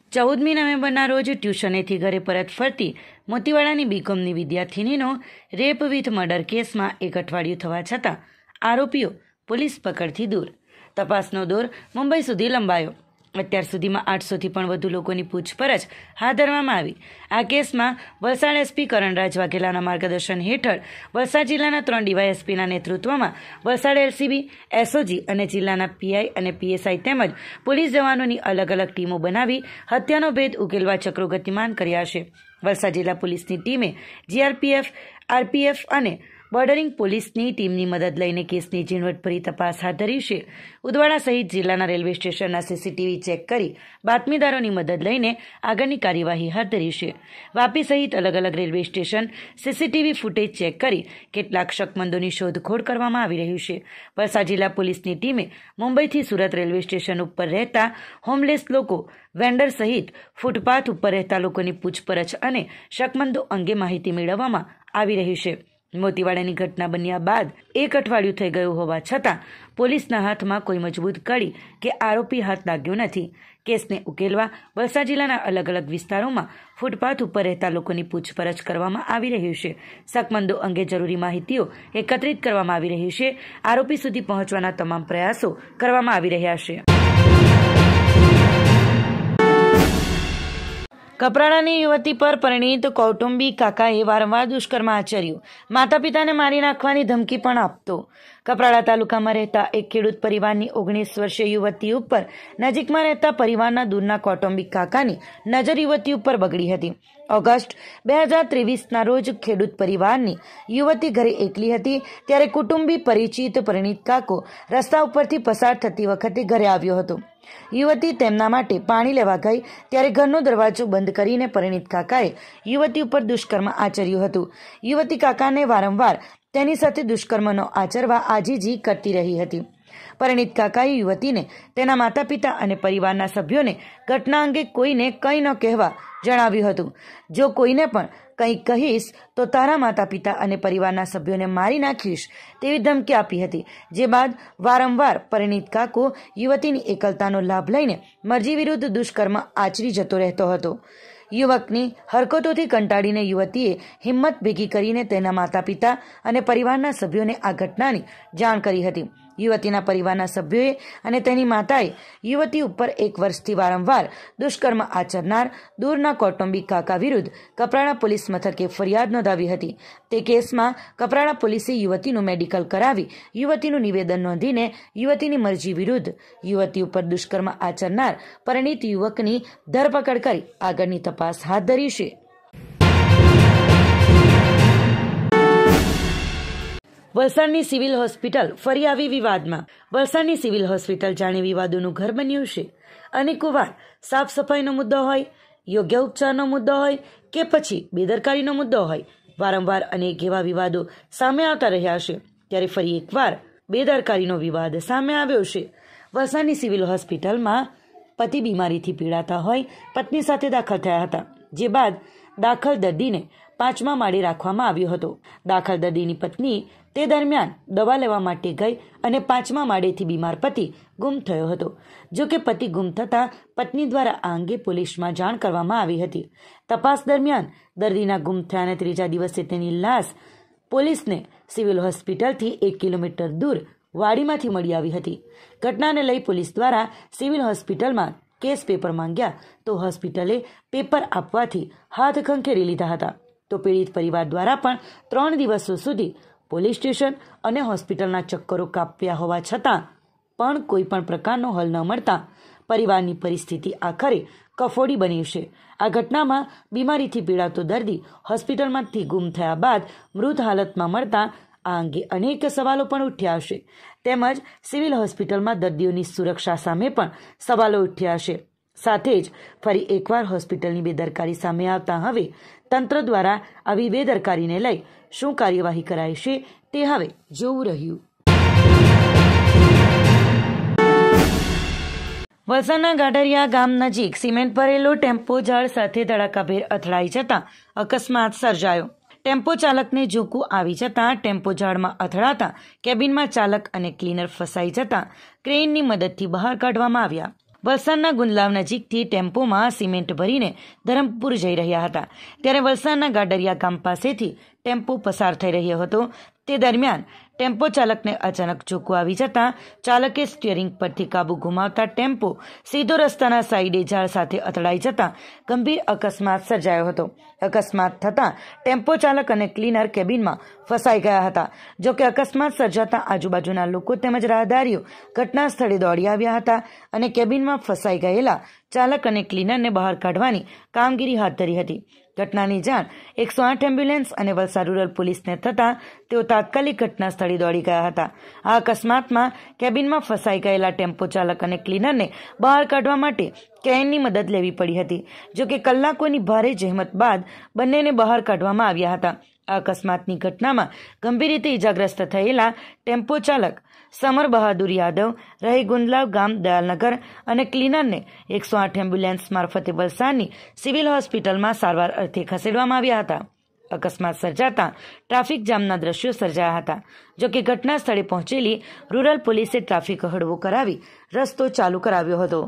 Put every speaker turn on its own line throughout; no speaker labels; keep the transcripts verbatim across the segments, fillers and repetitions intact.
ચૌદમી નવેમ્બરના રોજ ટ્યુશનેથી ઘરે પરત ફરતી મોતીવાડાની બીકોમની વિદ્યાર્થિનીનો રેપ વિથ મર્ડર કેસમાં એક અઠવાડિયું થવા છતાં આરોપીઓ પોલીસ પકડથી દૂર. તપાસનો દોર મુંબઈ સુધી લંબાયો. અત્યાર સુધીમાં આઠસોથી પણ વધુ લોકોની પૂછપરછ હાથ ધરવામાં આવી. આ કેસમાં વલસાડ એસપી કરણરાજ વાઘેલાના માર્ગદર્શન હેઠળ વલસાડ જિલ્લાના ત્રણ ડીવાયએસપીના નેતૃત્વમાં વલસાડ એલસીબી, એસઓજી અને જિલ્લાના પીઆઈ અને પીએસઆઈ તેમજ પોલીસ જવાનોની અલગ અલગ ટીમો બનાવી હત્યાનો ભેદ ઉકેલવા ચક્રો ગતિમાન કર્યા છે. વલસાડ જિલ્લા પોલીસની ટીમે જીઆરપીએફ, આરપીએફ અને બોર્ડરિંગ પોલીસની ટીમની મદદ લઈને કેસની ઝીણવટભરી તપાસ હાથ ધરી છે. ઉદવાડા સહિત જિલ્લાના રેલવે સ્ટેશનના સીસીટીવી ચેક કરી બાતમીદારોની મદદ લઈને આગળની કાર્યવાહી હાથ ધરી છે. વાપી સહિત અલગ અલગ railway station CCTV footage check કરી કેટલાક શકમંદોની શોધખોળ કરવામાં આવી રહી છે. વલસાડ જિલ્લા પોલીસની ટીમે મુંબઈથી સુરત રેલવે સ્ટેશન ઉપર રહેતા હોમલેસ લોકો, વેન્ડર સહિત ફૂટપાથ ઉપર રહેતા લોકોની પૂછપરછ અને શકમંદો અંગે માહિતી મેળવવામાં આવી રહી છે. મોતીવાડાની ઘટના બન્યા બાદ એક અઠવાડિયું થઈ ગયું હોવા છતાં પોલીસના હાથમાં કોઈ મજબૂત કડી કે આરોપી હાથ લાગ્યો નથી. કેસને ઉકેલવા વલસાડ જિલ્લાના અલગ અલગ વિસ્તારોમાં ફૂટપાથ ઉપર રહેતા લોકોની પૂછપરછ કરવામાં આવી રહી છે. શકમંદો અંગે જરૂરી માહિતીઓ એકત્રિત કરવામાં આવી રહી છે. આરોપી સુધી પહોંચવાના તમામ પ્રયાસો કરવામાં આવી રહ્યા છે. કપરાડાની યુવતી પર પરિણીત કૌટુંબિક કાકાએ વારંવાર દુષ્કર્મ આચર્યું. માતા પિતાને મારી નાખવાની ધમકી પણ આપતો. કપરાડા તાલુકામાં રહેતા એક ખેડૂત પરિવારની ઓગણીસ વર્ષીય યુવતી ઉપર નજીકમાં રહેતા પરિવારના દૂરના કૌટુંબિક કાકાની નજર યુવતી ઉપર બગડી હતી. ઓગસ્ટ બે હજાર ત્રેવીસના રોજ ખેડૂત પરિવારની યુવતી ઘરે એકલી હતી ત્યારે કુટુંબી પરિચિત પરિણીત કાકો રસ્તા ઉપરથી પસાર થતી વખતે ઘરે આવ્યો હતો. યુવતી તેમના માટે પાણી લેવા ગઈ ત્યારે ઘરનો દરવાજો બંધ કરીને પરિણીત કાકાએ યુવતી ઉપર દુષ્કર્મ આચર્યું હતું. યુવતી કાકાને વારંવાર તેની સાથે દુષ્કર્મનો આચરવા આજીજી કરતી રહી હતી. પરિણીત કાકાએ યુવતીને તેના માતા પિતા અને પરિવારના સભ્યોને ઘટના અંગે કોઈને કંઈ ન કહેવા જણાવ્યું હતું. જો કોઈને પણ કંઈ કહીશ તો તારા માતા પિતા અને પરિવારના સભ્યોને મારી નાખીશ તેવી ધમકી આપી હતી. જે બાદ વારંવાર પરિણીત કાકો યુવતીની એકલતાનો લાભ લઈને મરજી વિરુદ્ધ દુષ્કર્મ આચરી જતો રહેતો હતો. યુવકની હરકતોથી કંટાળીને યુવતીએ હિંમત ભેગી કરીને તેના માતા પિતા અને પરિવારના સભ્યોને આ ઘટનાની જાણ કરી હતી. યુવતીના પરિવારના સભ્યોએ અને તેની માતાએ યુવતી ઉપર એક વર્ષથી વારંવાર દુષ્કર્મ આચરનાર દૂરના કૌટુંબિક કાકા વિરુદ્ધ કપરાડા પોલીસ મથકે ફરિયાદ નોંધાવી હતી. તે કેસમાં કપરાડા પોલીસે યુવતીનું મેડિકલ કરાવી યુવતીનું નિવેદન નોંધીને યુવતીની મરજી વિરુદ્ધ યુવતી ઉપર દુષ્કર્મ આચરનાર પરિણીત યુવકની ધરપકડ કરી આગળની તપાસ હાથ ધરી છે. વલસાડની સિવિલ હોસ્પિટલ ફરી આવી વિવાદમાં. વલસાડની સિવિલ હોસ્પિટલ જાણે વિવાદોનું ઘર બન્યું છે. અનેકો વાર સાફ સફાઈનો મુદ્દો હોય, યોગ્ય ઉપચારનો મુદ્દો હોય કે પછી બેદરકારીનો મુદ્દો હોય, વારંવાર અનેક એવા વિવાદો સામે આવતા રહ્યા છે. ત્યારે ફરી એકવાર બેદરકારીનો વિવાદ સામે આવ્યો છે. વલસાડની સિવિલ હોસ્પિટલમાં પતિ બીમારીથી પીડાતા હોય પત્ની સાથે દાખલ થયા હતા. જે બાદ દાખલ દર્દીને પાંચમા માળે રાખવામાં આવ્યો હતો. દાખલ દર્દીની પત્ની તે દરમિયાન દવા લેવા માટે ગઈ અને પાંચમા માળેથી બીમાર પતિ ગુમ થયો હતો. જો કે પતિ ગુમ થતાં પત્ની દ્વારા આ અંગે પોલીસમાં જાણ કરવામાં આવી હતી. તપાસ દરમિયાન દર્દીના ગુમ થયાના ત્રીજા દિવસે તેની લાશ પોલીસને સિવિલ હોસ્પિટલથી એક કિલોમીટર દૂર વાડીમાંથી મળી આવી હતી. ઘટનાને લઈ પોલીસ દ્વારા સિવિલ હોસ્પિટલમાં કેસ પેપર માંગ્યા તો હોસ્પિટલે પેપર આપવાથી હાથ ખંખેરી લીધા હતા. તો પીડિત પરિવાર દ્વારા પણ ત્રણ દિવસો સુધી પોલીસ સ્ટેશન અને હોસ્પિટલના ચક્કરો કાપ્યા હોવા છતાં પણ કોઈ પણ પ્રકારનો હલ ન મળતા પરિવારની પરિસ્થિતિ આખરે કફોડી બની છે. આ ઘટનામાં બીમારીથી પીડાતો દર્દી હોસ્પિટલમાંથી ગુમ થયા બાદ મૃત હાલતમાં મળતા આ અંગે અનેક સવાલો પણ ઉઠ્યા છે. તેમજ સિવિલ હોસ્પિટલમાં દર્દીઓની સુરક્ષા સામે પણ સવાલો ઉઠ્યા છે. સાથે જ ફરી એકવાર હોસ્પિટલની બેદરકારી સામે આવતા હવે તંત્ર દ્વારા આવી બેદરકારીને લઈ શું કાર્યવાહી કરાય છે તે હવે જોવું રહ્યું. વલસાડના ગાઢરિયા ગામ નજીક સિમેન્ટ ભરેલો ટેમ્પો ઝાડ સાથે ધડાકાભેર અથડાઈ જતાં અકસ્માત સર્જાયો. ટેમ્પો ચાલકને ઝોકું આવી જતાં ટેમ્પો ઝાડમાં અથડાતા કેબિનમાં ચાલક અને ક્લીનર ફસાઈ જતાં ક્રેનની મદદથી બહાર કાઢવામાં આવ્યા. વલસાડના ગુંદલાવ નજીકથી ટેમ્પોમાં સિમેન્ટ ભરીને ધરમપુર જઈ રહ્યા હતા ત્યારે વલસાડના ગાડરિયા ગામ પાસેથી ટેમ્પો પસાર થઈ રહ્યો હતો. તે દરમિયાન ટેમ્પો ચાલકને અચાનક ઝોકું આવી જતાં ચાલકે સ્ટિયરિંગ પરથી કાબુ ગુમાવતા ટેમ્પો સીધો રસ્તાના સાઈડે ઝાડ સાથે અથડાઈ જતાં ગંભીર અકસ્માત સર્જાયો હતો. અકસ્માત થતાં ટેમ્પો ચાલક અને ક્લીનર કેબિનમાં ફસાઈ ગયા હતા. જોકે અકસ્માત સર્જાતા આજુબાજુના લોકો તેમજ રાહદારીઓ ઘટના સ્થળે દોડી આવ્યા હતા અને કેબિનમાં ફસાઈ ગયેલા ચાલક અને ક્લીનરને બહાર કાઢવાની કામગીરી હાથ ધરી હતી. ઘટનાની જાણ એકસો આઠ એમ્બ્યુલન્સ અને વલસાડ રૂરલ પોલીસને થતાં તેઓ તાત્કાલિક ઘટના સ્થળે દોડી ગયા હતા. આ અકસ્માતમાં કેબિનમાં ફસાઈ ગયેલા ટેમ્પો ચાલક અને ક્લીનરને બહાર કાઢવા માટે ક્રેનની મદદ લેવી પડી હતી. જોકે કલાકોની ભારે જહેમત બાદ બંનેને બહાર કાઢવામાં આવ્યા હતા. આ અકસ્માતની ઘટનામાં ગંભીર રીતે ઇજાગ્રસ્ત થયેલા ટેમ્પો ચાલક સમર બહાદુર યાદવ રહે ગુંદલાવ ગામ દયાલનગર અને ક્લીનરને એકસો આઠ એમ્બ્યુલન્સ મારફતે વલસાડની સિવિલ હોસ્પિટલમાં સારવાર અર્થે ખસેડવામાં આવ્યા હતા. અકસ્માત સર્જાતા ટ્રાફિક જામના દ્રશ્યો સર્જાયા હતા. જોકે ઘટના સ્થળે પહોંચેલી રૂરલ પોલીસે ટ્રાફિક હળવો કરાવી રસ્તો ચાલુ કરાવ્યો હતો.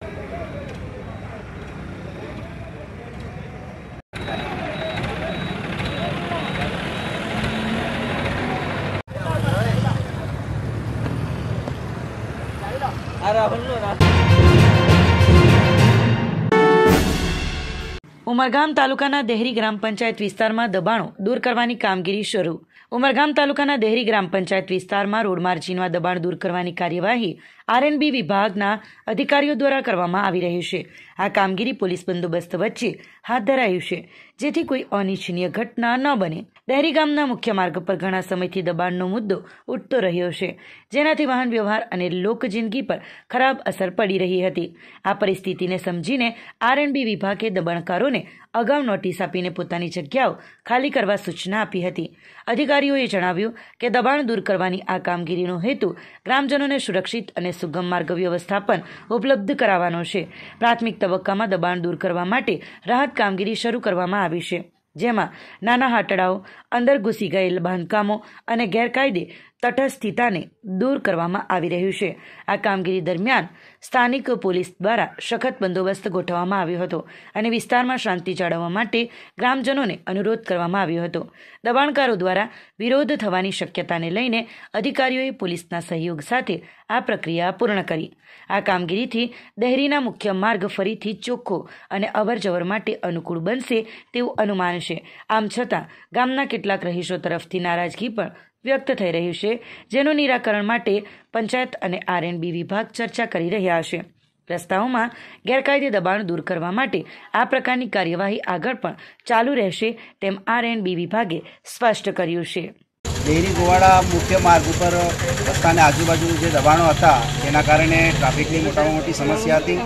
ઉમરગામ તાલુકાના દેહરી ગ્રામ પંચાયત વિસ્તારમાં દબાણો દૂર કરવાની કામગીરી શરૂ. ઉમરગામ તાલુકાના દેહરી ગ્રામ પંચાયત વિસ્તારમાં રોડ માર્જિનમાં દબાણ દૂર કરવાની કાર્યવાહી આરએનબી વિભાગના અધિકારીઓ દ્વારા કરવામાં આવી રહી છે. આ કામગીરી પોલીસ બંદોબસ્ત વચ્ચે હાથ ધરાયું છે જેથી કોઈ અનિચ્છનીય ઘટના ન બને. દેહરી ગામના મુખ્ય માર્ગ પર ઘણા સમયથી દબાણનો મુદ્દો ઉઠતો રહ્યો છે જેનાથી વાહન વ્યવહાર અને લોક જિંદગી પર ખરાબ અસર પડી રહી હતી. આ પરિસ્થિતિને સમજીને આરએનબી વિભાગે દબાણકારોને અગાઉ નોટિસ આપીને પોતાની જગ્યાઓ ખાલી કરવા સૂચના આપી હતી. અધિકારીઓએ જણાવ્યું કે દબાણ દૂર કરવાની આ કામગીરીનો હેતુ ગ્રામજનોને સુરક્ષિત અને સુગમ માર્ગ વ્યવસ્થાપન ઉપલબ્ધ કરાવવાનો છે. પ્રાથમિક તબક્કામાં દબાણ દૂર કરવા માટે રાહત કામગીરી શરૂ કરવામાં આવી છે જેમાં નાના હાટડાઓ, અંદર ઘૂસી ગયેલ બાંધકામો અને ગેરકાયદે તટસ્થિતાને દૂર કરવામાં આવી રહ્યું છે. આ કામગીરી દરમિયાન સ્થાનિક પોલીસ દ્વારા સખત બંદોબસ્ત ગોઠવવામાં આવ્યો હતો અને વિસ્તારમાં શાંતિ જાળવવા માટે ગ્રામજનોને અનુરોધ કરવામાં આવ્યો હતો. દબાણકારો દ્વારા વિરોધ થવાની શક્યતાને લઈને અધિકારીઓએ પોલીસના સહયોગ સાથે આ પ્રક્રિયા પૂર્ણ કરી. આ કામગીરીથી દેહરીના મુખ્ય માર્ગ ફરીથી ચોખ્ખો અને અવરજવર માટે અનુકૂળ બનશે તેવું અનુમાન છે. આમ છતાં ગામના કેટલાક રહીશો તરફથી નારાજગી પણ વ્યક્ત થઈ રહ્યું છે જેનું નિરાકરણ માટે પંચાયત અને આરએનબી વિભાગ ચર્ચા કરી રહ્યા છે. રસ્તાઓમાં ગેરકાયદે દબાણ દૂર કરવા માટે આ પ્રકારની કાર્યવાહી આગળ પણ ચાલુ રહેશે તેમ આરએનબી વિભાગે સ્પષ્ટ કર્યું છે.
દેહરી ગોવાડા મુખ્ય માર્ગ ઉપર રસ્તાને આજુબાજુ જે દબાણો હતા તેના કારણે ટ્રાફિકની મોટામાં મોટી સમસ્યા હતી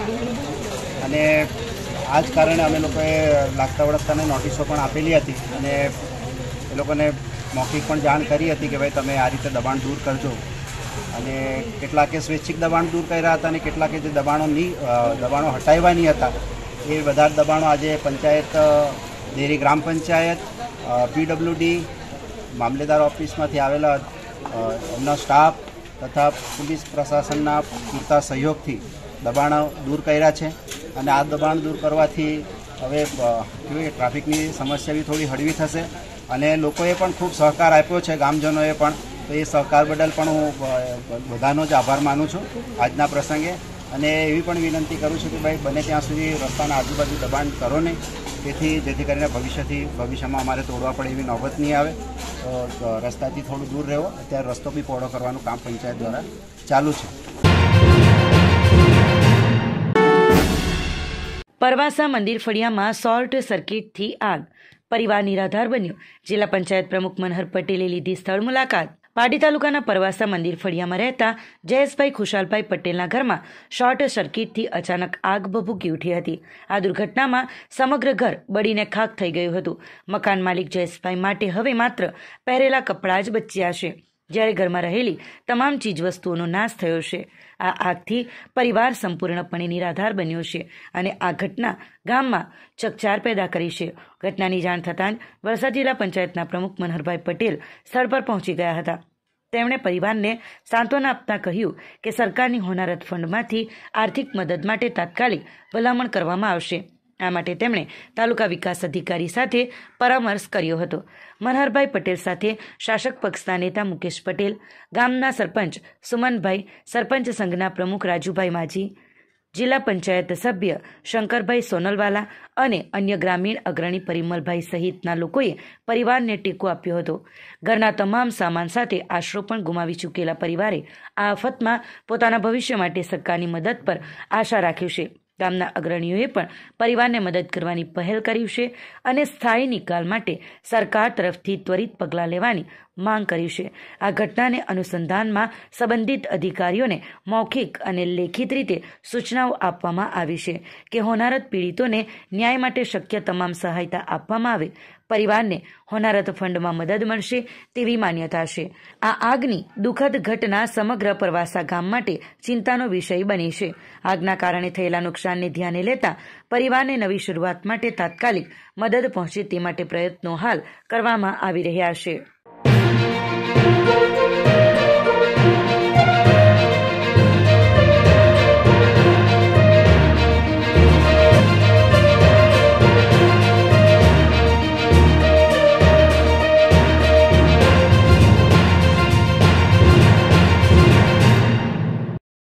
અને આ જ કારણે અમે લોકોએ લાગતા વળગતાને નોટિસો પણ આપેલી હતી અને એ લોકોને મૌખિક પણ જાણ કરી હતી કે ભાઈ તમે આ રીતે દબાણ દૂર કરજો. અને કેટલાકે સ્વૈચ્છિક દબાણ દૂર કર્યા હતા અને કેટલાકે જે દબાણો ની દબાણો હટાવ્યા નહીં હતા એ બધા દબાણો આજે પંચાયત દેહરી ગ્રામ પંચાયત, પીડબ્લ્યુડી, મામલેદાર ઓફિસમાંથી આવેલા એમના સ્ટાફ તથા પોલીસ પ્રશાસનના પૂરતા સહયોગથી દબાણો દૂર કર્યા છે. અને આ દબાણ દૂર કરવાથી હવે કેવી ટ્રાફિકની સમસ્યા બી થોડી હળવી થશે અને લોકોએ પણ ખૂબ સહકાર આપ્યો છે, ગામજનોએ પણ. તો એ સહકાર બદલ પણ હું બધાનો જ આભાર માનું છું આજના પ્રસંગે. અને એવી પણ વિનંતી કરું છું કે ભાઈ બને ત્યાં સુધી રસ્તાના આજુબાજુ દબાણ કરો નહીં, તેથી જેથી કરીને ભવિષ્યથી ભવિષ્યમાં અમારે તોડવા પડે એવી નોબત નહીં આવે. તો રસ્તાથી થોડું દૂર રહેવો. અત્યારે રસ્તો બી પહોળો કરવાનું કામ પંચાયત દ્વારા ચાલુ છે.
પરવાસા મંદિર ફળિયામાં શોર્ટ સર્કિટથી આગ, પરિવાર નિરાધાર બન્યો. જિલ્લા પંચાયત પ્રમુખ મનહર પટેલે લીધી સ્થળ મુલાકાત. પાડી તાલુકાના પરવાસા મંદિર ફળિયામાં રહેતા જયેશભાઈ ખુશાલભાઈ પટેલના ઘરમાં શોર્ટ સર્કિટથી અચાનક આગ ભભૂકી ઉઠી હતી. આ દુર્ઘટનામાં સમગ્ર ઘર બળીને ખાખ થઈ ગયું હતું. મકાન માલિક જયેશભાઈ માટે હવે માત્ર પહેરેલા કપડાં જ બચ્યા છે, જ્યારે ઘરમાં રહેલી તમામ ચીજવસ્તુઓનો નાશ થયો છે. આ આગથી પરિવાર સંપૂર્ણપણે નિરાધાર બન્યો છે અને આ ઘટના ગામમાં ચકચાર પેદા કરી છે. ઘટનાની જાણ થતાં જ વલસાડ જિલ્લા પંચાયતના પ્રમુખ મનહરભાઈ પટેલ સ્થળ પર પહોંચી ગયા હતા તેમણે પરિવારને સાંત્વના આપતા કહ્યું કે સરકારની હોનારત ફંડમાંથી આર્થિક મદદ માટે તાત્કાલિક ભલામણ કરવામાં આવશે. આ માટે તેમણે તાલુકા વિકાસ અધિકારી સાથે પરામર્શ કર્યો હતો. મનહરભાઈ પટેલ સાથે શાસક પક્ષના નેતા મુકેશ પટેલ, ગામના સરપંચ સુમનભાઈ, સરપંચ સંઘના પ્રમુખ રાજુભાઈ માજી, જિલ્લા પંચાયત સભ્ય શંકરભાઈ સોનલવાલા અને અન્ય ગ્રામીણ અગ્રણી પરિમલભાઈ સહિતના લોકોએ પરિવારને ટેકો આપ્યો હતો. ઘરના તમામ સામાન સાથે આશરો પણ ગુમાવી ચૂકેલા પરિવારે આ આફતમાં પોતાના ભવિષ્ય માટે સરકારની મદદ પર આશા રાખ્યું છે. ગામના અગ્રણીઓએ પણ પરિવારને મદદ કરવાની પહેલ કરી છે અને સ્થાયી નિકાલ માટે સરકાર તરફથી ત્વરિત પગલાં લેવાની માંગ કરી છે. આ ઘટનાને અનુસંધાનમાં સંબંધિત અધિકારીઓને મૌખિક અને લેખિત રીતે સૂચનાઓ આપવામાં આવી છે કે હોનારત પીડિતોને ન્યાય માટે શક્ય તમામ સહાયતા આપવામાં આવે. પરિવારને હોનારત ફંડમાં મદદ મળશે તેવી માન્યતા છે. આ આગની દુઃખદ ઘટના સમગ્ર પરવાસા ગામ માટે ચિંતાનો વિષય બની છે. આગના કારણે થયેલા નુકસાનને ધ્યાને લેતા પરિવારને નવી શરૂઆત માટે તાત્કાલિક મદદ પહોંચે તે માટે પ્રયત્નો હાલ કરવામાં આવી રહ્યા છે.